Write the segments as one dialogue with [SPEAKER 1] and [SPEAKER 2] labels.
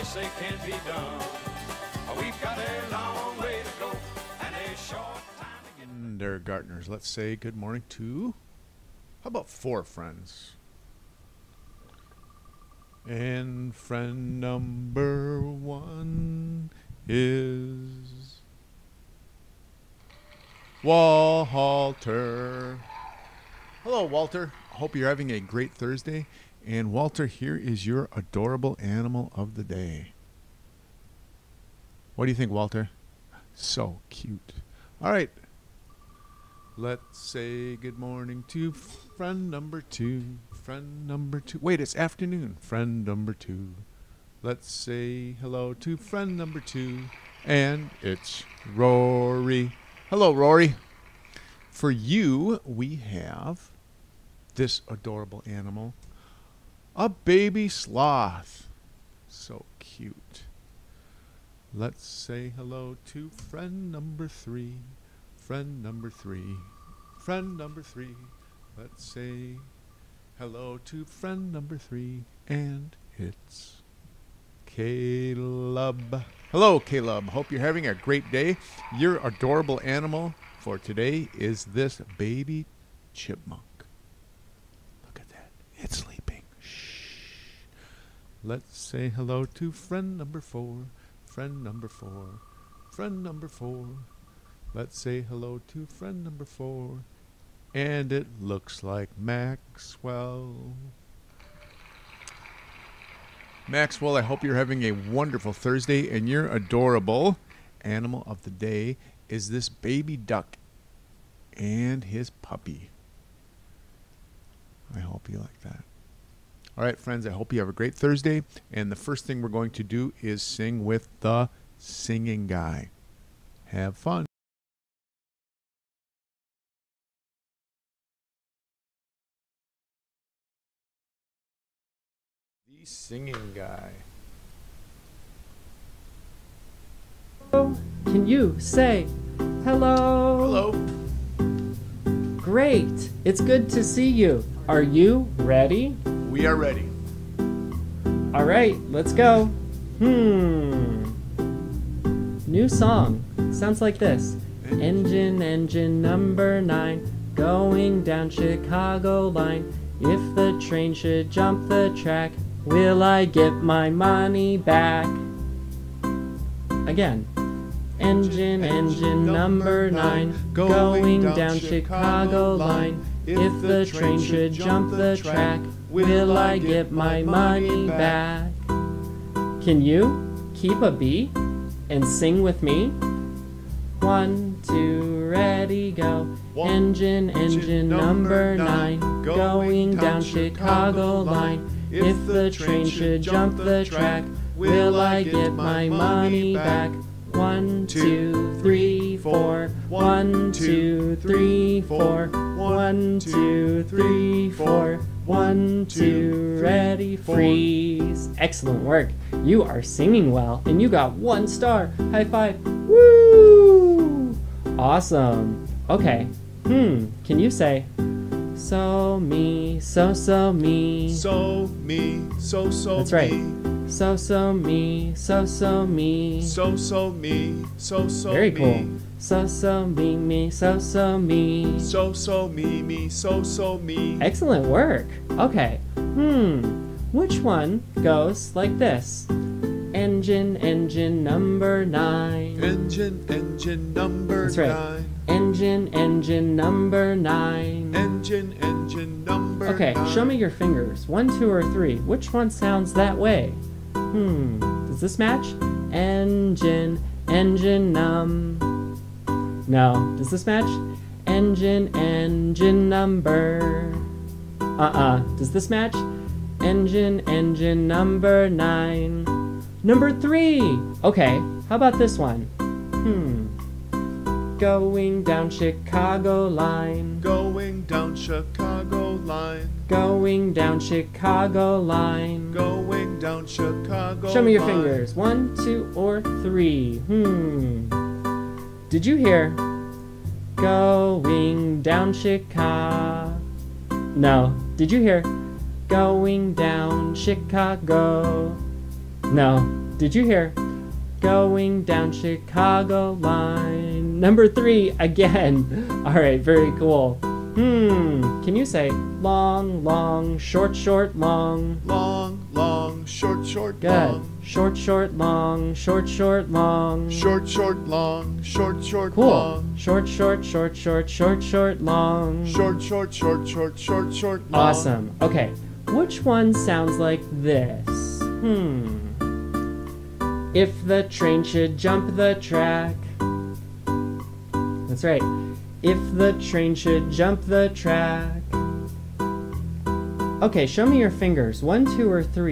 [SPEAKER 1] say can't be done. We've got a long way to go and a short time to get.
[SPEAKER 2] Kindergartners, let's say good morning to, how about 4 friends? And friend number 1 is Walter. Hello, Walter. Hope you're having a great Thursday. And Walter, here is your adorable animal of the day. What do you think, Walter? So cute. All right. Let's say good morning to friend number 2. Friend number 2. Wait, it's afternoon. Friend number 2. Let's say hello to friend number 2. And it's Rory. Hello, Rory. For you, we have this adorable animal, a baby sloth. So cute. Let's say hello to friend number 3. Friend number 3. Friend number 3. Let's say hello to friend number 3. And it's Caleb. Hello, Caleb. Hope you're having a great day. Your adorable animal for today is this baby chipmunk. Look at that. It's sleeping. Shh. Let's say hello to friend number 4. Friend number 4. Friend number 4. Let's say hello to friend number 4. And it looks like Maxwell. Maxwell, I hope you're having a wonderful Thursday, and your adorable animal of the day is this baby duck and his puppy. I hope you like that. All right, friends, I hope you have a great Thursday, and the first thing we're going to do is sing with the singing guy. Have fun. The singing guy.
[SPEAKER 3] Can you say hello?
[SPEAKER 2] Hello.
[SPEAKER 3] Great. It's good to see you. Are you ready?
[SPEAKER 2] We are ready.
[SPEAKER 3] All right, let's go. New song. Sounds like this. Engine, engine number 9, going down Chicago line. If the train should jump the track, will I get my money back? Again. Engine, engine number 9, going down Chicago line. If the train should jump the track, will I get my money back? Can you keep a beat and sing with me? 1, 2, ready, go. Engine, engine number 9, going down Chicago line. If the train should jump the track, will I get my money back? 1, 2, 3, 4. 1, 2, 3, 4. 1, 2, 3, 4. 1, 2, ready, freeze. Excellent work. You are singing well, and you got 1 star. High five. Woo! Awesome. Okay. Can you say so me, so me?
[SPEAKER 2] So me, so
[SPEAKER 3] That's right. So me, so me.
[SPEAKER 2] So me, so
[SPEAKER 3] Very cool. So me, so me.
[SPEAKER 2] So me, so me.
[SPEAKER 3] Excellent work. Okay. Which one goes like this? Engine, engine number 9.
[SPEAKER 2] Engine, engine number
[SPEAKER 3] That's right.
[SPEAKER 2] 9.
[SPEAKER 3] Engine, engine number 9.
[SPEAKER 2] Engine, engine number 9.
[SPEAKER 3] Okay, show me your fingers. 1, 2, or 3. Which one sounds that way? Does this match? Engine, engine No. Does this match? Engine, engine number. Does this match? Engine, engine number 9. Number 3. Okay, how about this one? Going down Chicago line.
[SPEAKER 2] Going down Chicago line.
[SPEAKER 3] Going down Chicago line.
[SPEAKER 2] Going down Chicago
[SPEAKER 3] Show me your
[SPEAKER 2] line.
[SPEAKER 3] fingers. 1, 2, or 3. Did you hear? Going down Chicago. No. Did you hear? Going down Chicago. No. Did you hear? Going down Chicago line. Number 3 again. All right, very cool. Can you say long, long, short, short, long?
[SPEAKER 2] Long, long, short, short,
[SPEAKER 3] Good.
[SPEAKER 2] long.
[SPEAKER 3] Short, short, long, short, short, long.
[SPEAKER 2] Short, short, long, short, short,
[SPEAKER 3] Cool.
[SPEAKER 2] long.
[SPEAKER 3] Short, short, short, short, short, short, long.
[SPEAKER 2] Short, short, short, short, short, short, long.
[SPEAKER 3] Awesome. Okay, which one sounds like this? If the train should jump the track. That's right. If the train should jump the track. Okay, show me your fingers. 1, 2, or 3.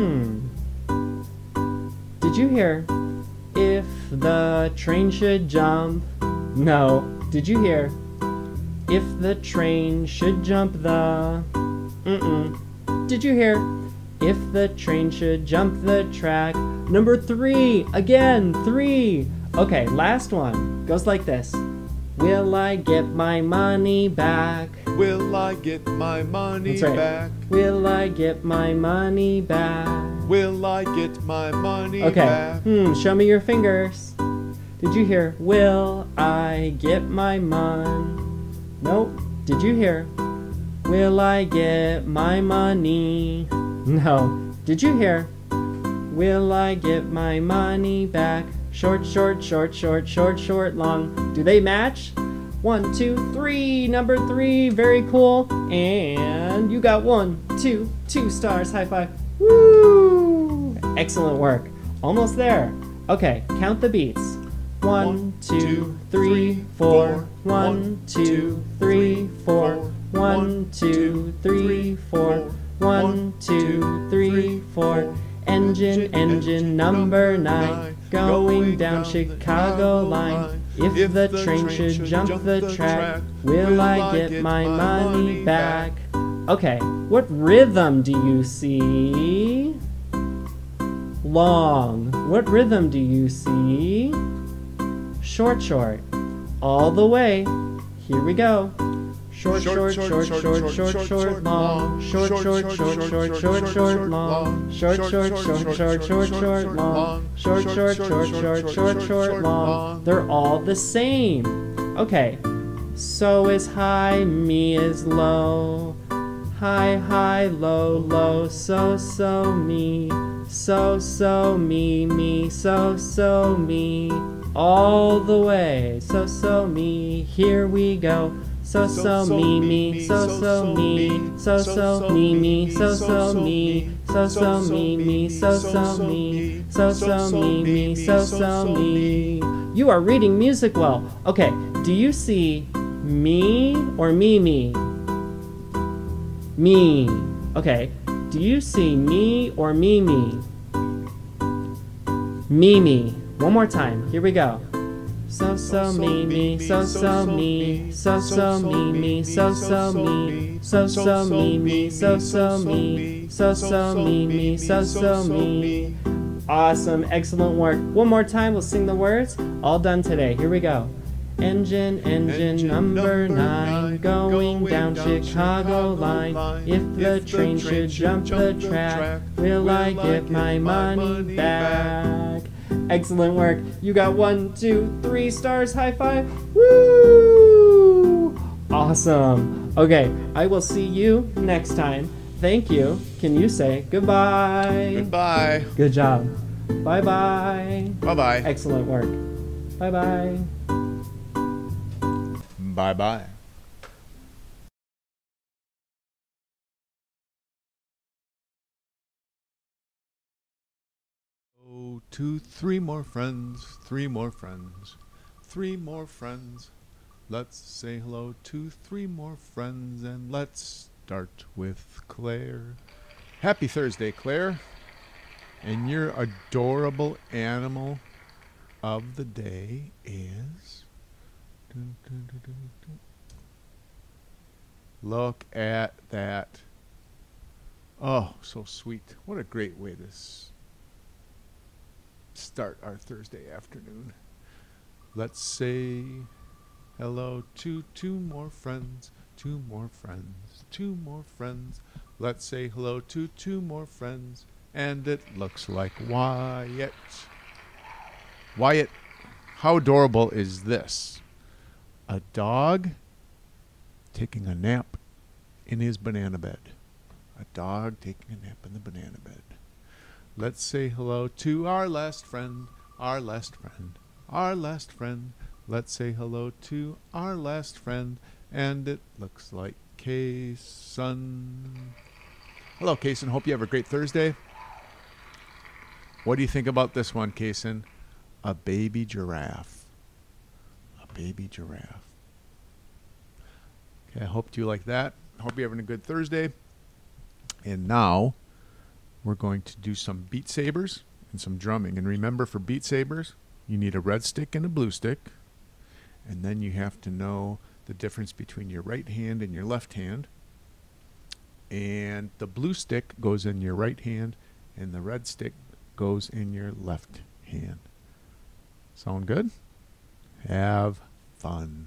[SPEAKER 3] Did you hear? If the train should jump. No. Did you hear? If the train should jump the. Did you hear? If the train should jump the track. Number 3. Again, 3. Okay, last one. Goes like this. Will I get my money back?
[SPEAKER 2] Will I get my money
[SPEAKER 3] That's right.
[SPEAKER 2] back?
[SPEAKER 3] Will I get my money back?
[SPEAKER 2] Will I get my money
[SPEAKER 3] Okay.
[SPEAKER 2] back?
[SPEAKER 3] Show me your fingers. Did you hear? Will I get my money? Nope. Did you hear? Will I get my money? No. Did you hear? Will I get my money back? Short, short, short, short, short, short, long. Do they match? 1, 2, 3. Number 3. Very cool. And you got 1, 2, 2 stars. High five. Woo! Excellent work. Almost there. Okay, count the beats. 1, 2, 3, 4. 1, 2, 3, 4. 1, 2, 3, 4. 1, 2, 3, 4. Engine, engine number 9, going down Chicago line. If the train should jump the track, will I get my money back? Okay, what rhythm do you see? Long. What rhythm do you see? Short, short. All the way. Here we go. Short, short, short, short, short, short, long. Short, short, short, short, short, short, long. Short, short, short, short, short, short, long. Short, short, short, short, short, short, long. They're all the same. Okay. So is high, me is low. High, high, low, low. So, so, me. So, so, me, me. So, so, me. All the way. So, so, me. Here we go. So so me me, so so me, so so me me, so so me, so so me me, so so me, so so me me, so so me. You are reading music well. Okay, do you see me or me me? Me. Okay, do you see me or me me? Me me. One more time. Here we go. So so me me, so so me, so so me me, so so me, so so me me, so so me, so so me me, so so me. Awesome, excellent work. One more time, we'll sing the words. All done today. Here we go. Engine, engine number 9, going down Chicago line. If the train should jump the track, will I get my money back? Excellent work. You got 1, 2, 3 stars. High five. Woo! Awesome. Okay, I will see you next time. Thank you. Can you say goodbye?
[SPEAKER 2] Goodbye.
[SPEAKER 3] Good job. Bye-bye.
[SPEAKER 2] Bye-bye.
[SPEAKER 3] Excellent work. Bye-bye.
[SPEAKER 2] Bye-bye. Oh, 2, 3 more friends, 3 more friends, 3 more friends. Let's say hello to 3 more friends, and let's start with Claire. Happy Thursday, Claire. And your adorable animal of the day is... Look at that. Oh, so sweet. What a great way to start our Thursday afternoon. Let's say hello to 2 more friends, 2 more friends, 2 more friends. Let's say hello to 2 more friends, and it looks like Wyatt. Wyatt, how adorable is this? A dog taking a nap in his banana bed. A dog taking a nap in the banana bed. Let's say hello to our last friend, our last friend, our last friend. Let's say hello to our last friend, and it looks like Kaysen. Hello, Kaysen. Hope you have a great Thursday. What do you think about this one, Kaysen? A baby giraffe. A baby giraffe. Okay, I hope you like that. Hope you're having a good Thursday. And now we're going to do some Beat Sabers and some drumming. And remember, for Beat Sabers, you need a red stick and a blue stick. And then you have to know the difference between your right hand and your left hand. And the blue stick goes in your right hand, and the red stick goes in your left hand. Sound good? Have fun.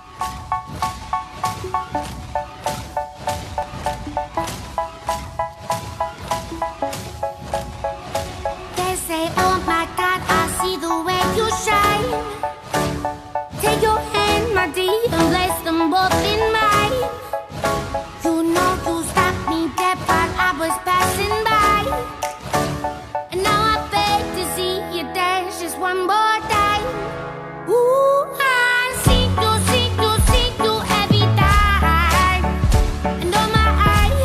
[SPEAKER 4] They say, oh my God, I see the way you shine. Take your hand, my dear, and place them both in mine. You know you stopped me dead while I was passing by. And now I beg to see you dance just one more time. Ooh, I see you every time. And oh my,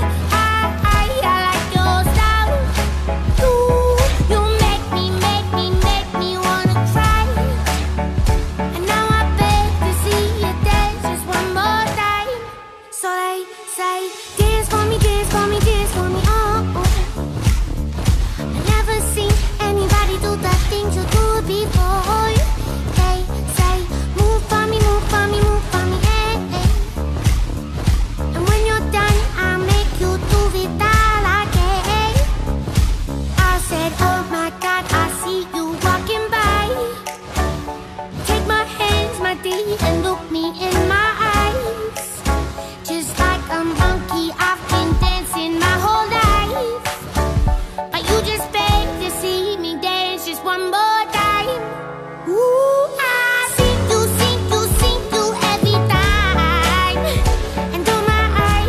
[SPEAKER 4] I like your style. You make me wanna cry. And now I beg to see you dance just one more time. So they say, dance for me, dance for me, dance for me, oh, oh. I never seen anybody do the things you do before. They say, move for me, move for me, move for me, eh, eh. And when you're done, I'll make you do it all again. I said, oh my God, I see you walking by. Take my hands, my dear, and look me in my eyes. Just like a monkey, I've been dancing my whole life. But you just beg to see me dance just one more time. Ooh, I see you every time. And oh my,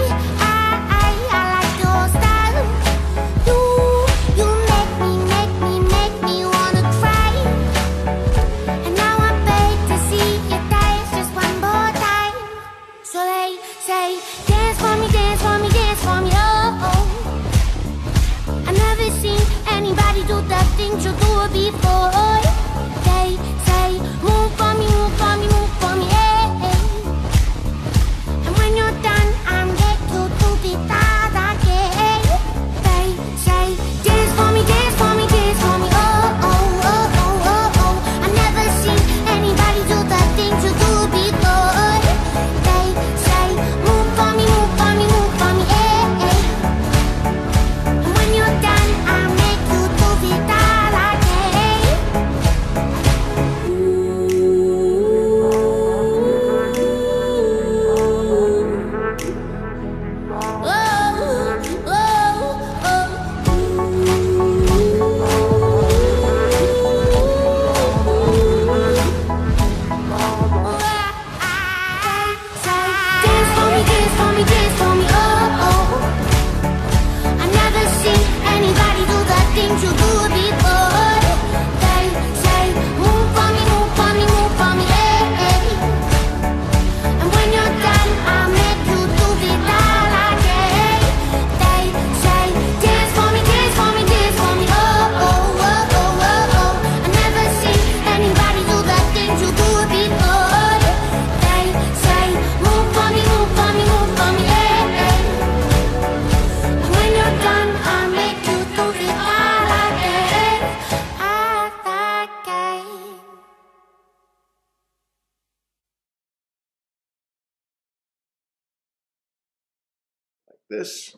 [SPEAKER 4] I like your style. You make me wanna cry. And now I beg to see you dance just one more time. So they say, dance for me, dance for me, dance for me, oh, oh. I never seen anybody do the things you do before. They say, move for me, move for me, move for me, eh, eh. And when you're done, I'll make you do the all again. They say, dance for me, dance for me, dance for me, oh, oh, oh, oh, oh, oh. I never seen anybody do the things you do before. They say, move for me, move for me, move for me, eh, eh. And when you're done, I'll make you do it all again.
[SPEAKER 2] This.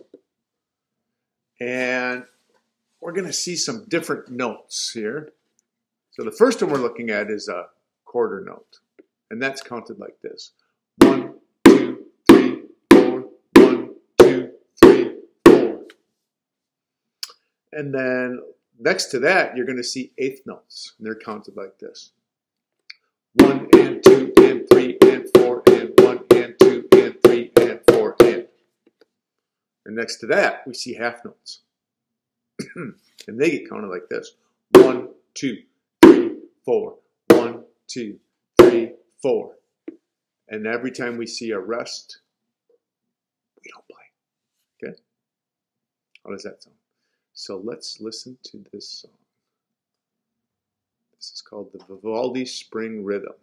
[SPEAKER 2] And we're going to see some different notes here. So the first one we're looking at is a quarter note. And that's counted like this. 1, 2, 3, 4. 1, 2, 3, 4. And then next to that, you're going to see eighth notes. And they're counted like this. 1 and 2 and 3 and 4 and 1 and 2 and 3 and 4 and. And next to that, we see half notes. And they get counted like this. 1, 2, 3, 4. 1, 2, 3, 4. And every time we see a rest, we don't play. Okay? How does that sound? So let's listen to this song. This is called the Vivaldi Spring Rhythm.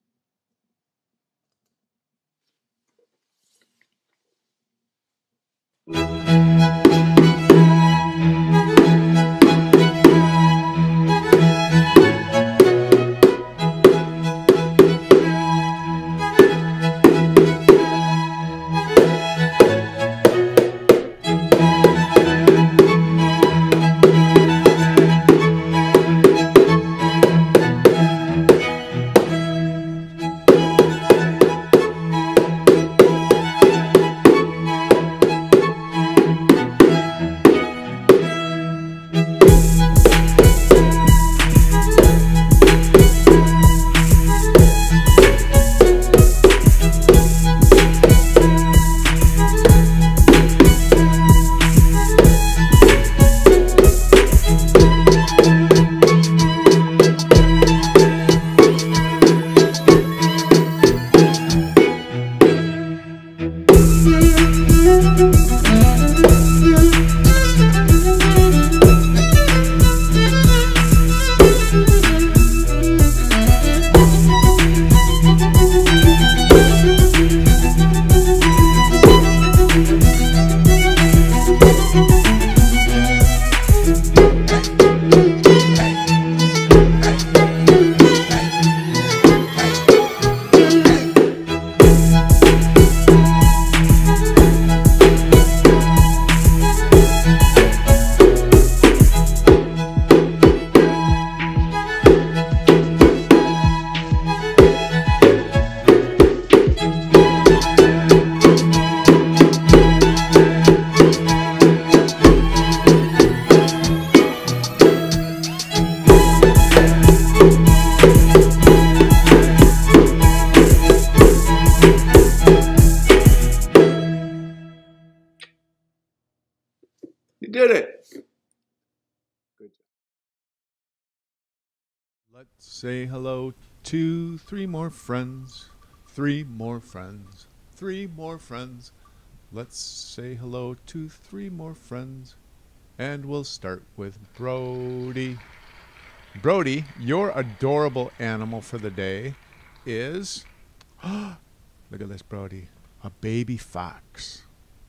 [SPEAKER 2] You did it. Good job. Let's say hello to 3 more friends. 3 more friends. 3 more friends. Let's say hello to 3 more friends. And we'll start with Brody. Brody, your adorable animal for the day is, look at this, Brody, a baby fox.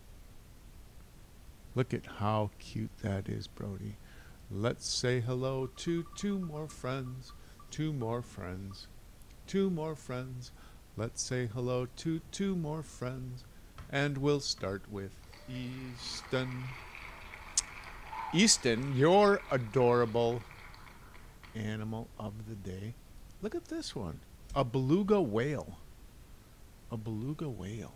[SPEAKER 2] Look at how cute that is, Brody. Let's say hello to 2 more friends. 2 more friends. 2 more friends. Let's say hello to 2 more friends. And we'll start with Easton. Easton, your adorable animal of the day. Look at this one. A beluga whale. A beluga whale.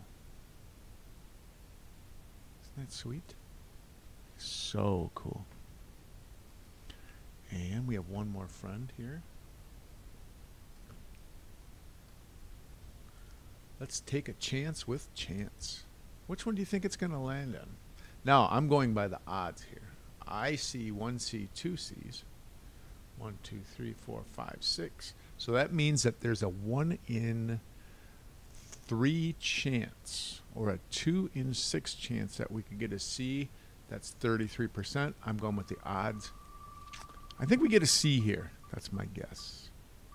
[SPEAKER 2] Isn't that sweet? So cool. And we have one more friend here. Let's take a chance with Chance. Which one do you think it's going to land on? Now, I'm going by the odds here. I see 1 C, 2 C's. 1, 2, 3, 4, 5, 6. So that means that there's a 1 in 3 chance, or a 2 in 6 chance that we could get a C. That's 33%. I'm going with the odds. I think we get a C here. That's my guess.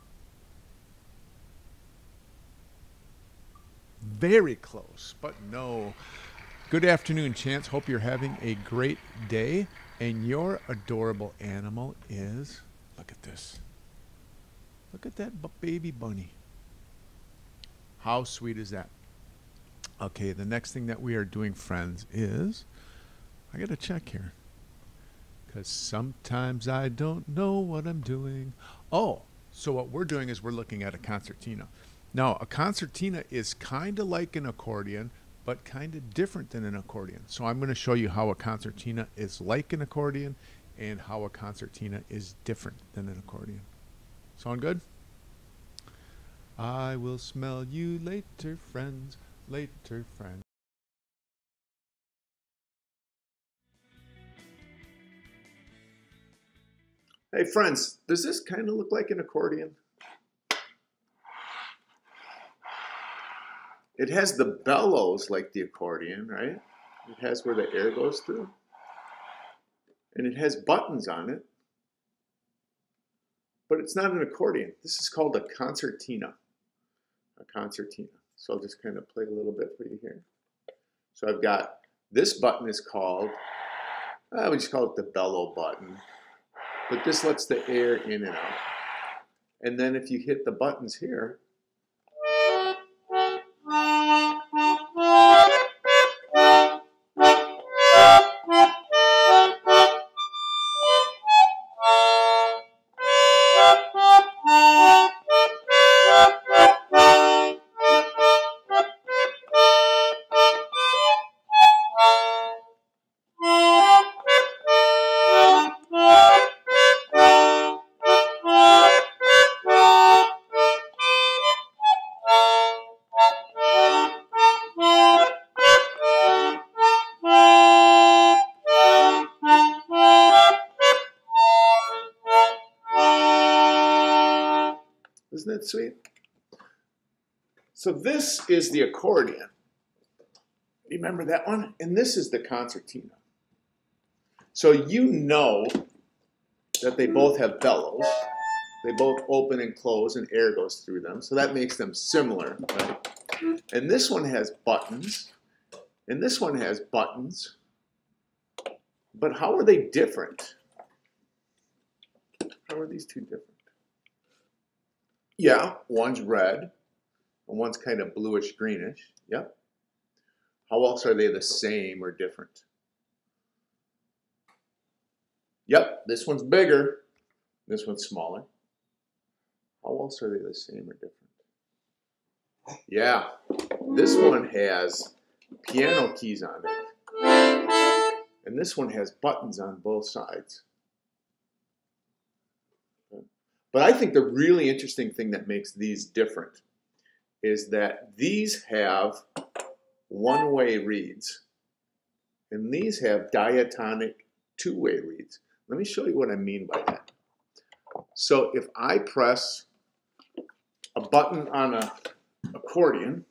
[SPEAKER 2] Very close, but no. Good afternoon, Chance. Hope you're having a great day. And your adorable animal is, look at this. Look at that baby bunny. How sweet is that? Okay, the next thing that we are doing, friends, is, I got to check here, because sometimes I don't know what I'm doing. Oh, so what we're doing is we're looking at a concertina. Now, a concertina is kind of like an accordion, but kind of different than an accordion. So I'm going to show you how a concertina is like an accordion and how a concertina is different than an accordion. Sound good? I will smell you later, friends, later, friends. Hey, friends, does this kind of look like an accordion? It has the bellows like the accordion, right? It has where the air goes through. And it has buttons on it. But it's not an accordion. This is called a concertina. A concertina. So I'll just kind of play a little bit for you here. So I've got, this button is called, we just call it the bellow button. But this lets the air in and out. And then if you hit the buttons here, isn't that sweet? So this is the accordion. Remember that one? And this is the concertina. So you know that they both have bellows. They both open and close and air goes through them. So that makes them similar, right? And this one has buttons. And this one has buttons. But how are they different? How are these two different? Yeah, one's red, and one's kind of bluish greenish. Yep. How else are they the same or different? Yep, this one's bigger, this one's smaller. How else are they the same or different? Yeah, this one has piano keys on it, and this one has buttons on both sides. But I think the really interesting thing that makes these different is that these have one-way reeds, and these have diatonic two-way reeds. Let me show you what I mean by that. So if I press a button on an accordion,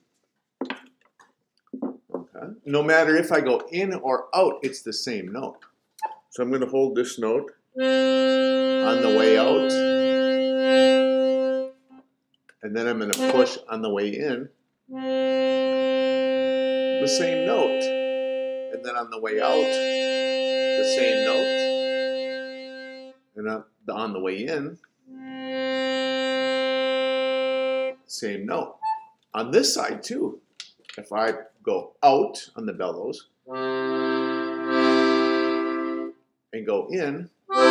[SPEAKER 2] okay, no matter if I go in or out, it's the same note. So I'm going to hold this note on the way out. And then I'm going to push on the way in the same note. And then on the way out, the same note. And on the way in, same note. On this side too, if I go out on the bellows and go in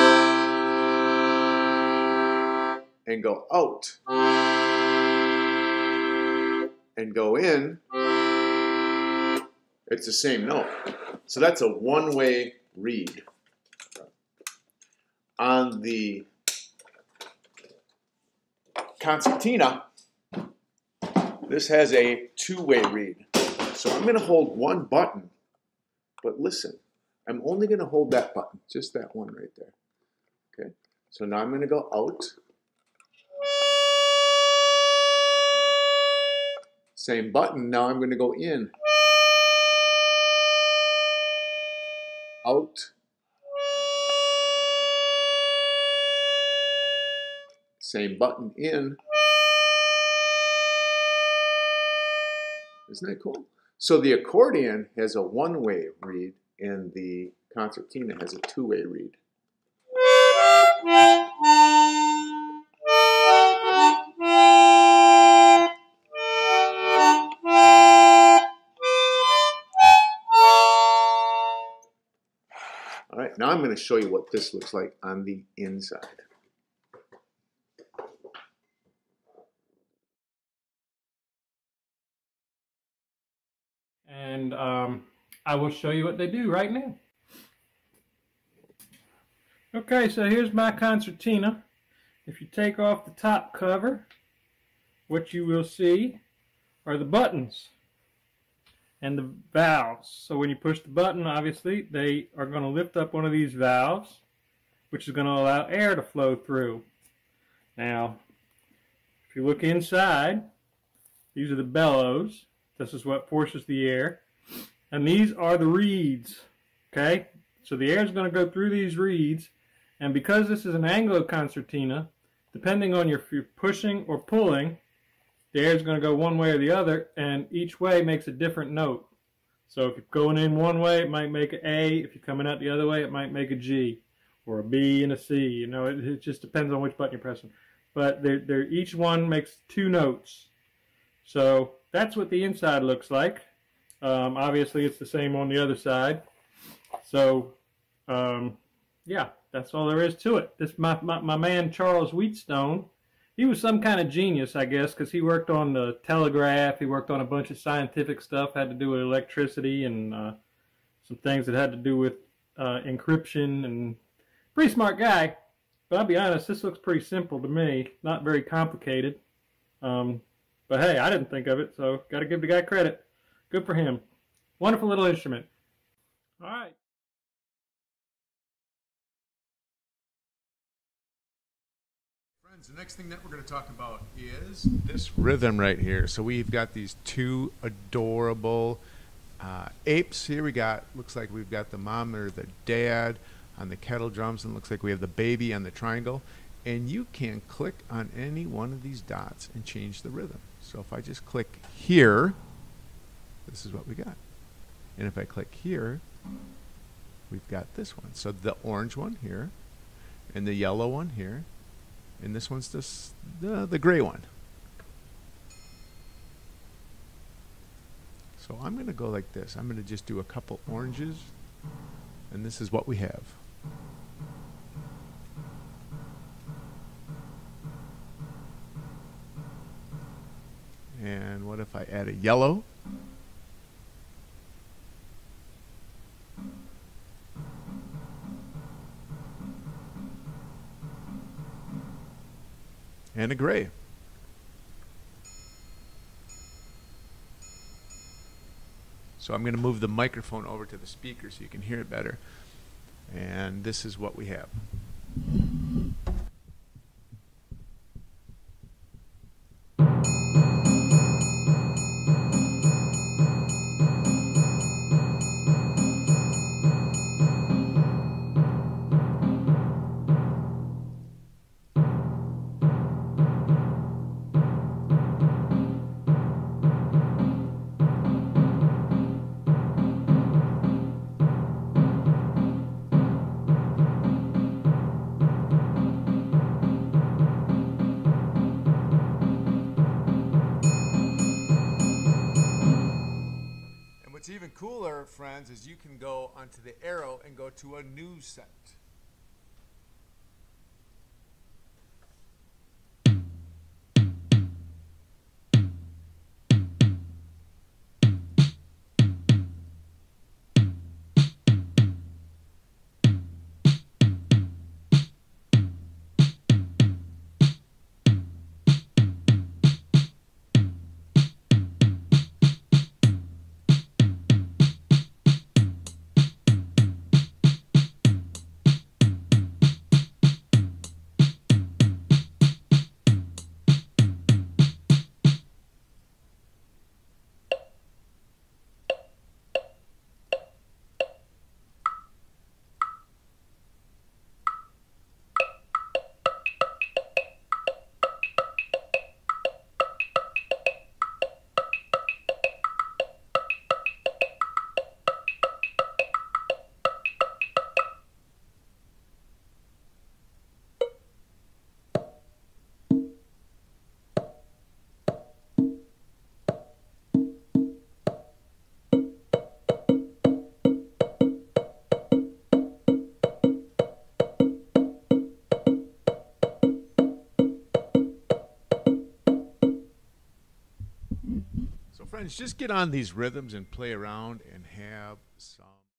[SPEAKER 2] and go out and go in, it's the same note. So that's a one-way reed. On the concertina, this has a two-way reed. So I'm going to hold one button, but listen, I'm only going to hold that button, just that one right there. Okay, so now I'm going to go out. Same button, now I'm going to go in. Out. Same button, in. Isn't that cool? So the accordion has a one-way reed and the concertina has a two-way reed. All right, now I'm going to show you what this looks like on the inside.
[SPEAKER 3] And I will show you what they do right now.
[SPEAKER 5] Okay, so here's my concertina. If you take off the top cover, what you will see are the buttons and the valves. So when you push the button, obviously, they are going to lift up one of these valves, which is going to allow air to flow through. Now, if you look inside, these are the bellows. This is what forces the air. And these are the reeds, okay? So the air is going to go through these reeds, and because this is an Anglo concertina, depending on if you're pushing or pulling, the air is going to go one way or the other, and each way makes a different note. So if you're going in one way, it might make an A. If you're coming out the other way, it might make a G, or a B and a C. You know, it just depends on which button you're pressing. But each one makes two notes. So that's what the inside looks like. Obviously, it's the same on the other side. So, yeah, that's all there is to it. This my man Charles Wheatstone. He was some kind of genius, I guess, because he worked on the telegraph. He worked on a bunch of scientific stuff, had to do with electricity and some things that had to do with encryption. And pretty smart guy. But I'll be honest, this looks pretty simple to me. Not very complicated. But hey, I didn't think of it, so got to give the guy credit. Good for him. Wonderful little instrument. All right.
[SPEAKER 2] Friends, the next thing that we're going to talk about is this rhythm right here. So we've got these two adorable apes here. Looks like we've got the mom or the dad on the kettle drums, and looks like we have the baby on the triangle. And you can click on any one of these dots and change the rhythm. So if I just click here, this is what we got. And if I click here, we've got this one. So the orange one here, and the yellow one here, and this one's just the gray one. So I'm going to go like this. I'm going to just do a couple oranges, and this is what we have. And what if I add a yellow? And a gray. So I'm going to move the microphone over to the speaker so you can hear it better. And this is what we have. What's even cooler, friends, is you can go onto the arrow and go to a new set. So friends, just get on these rhythms and play around and have some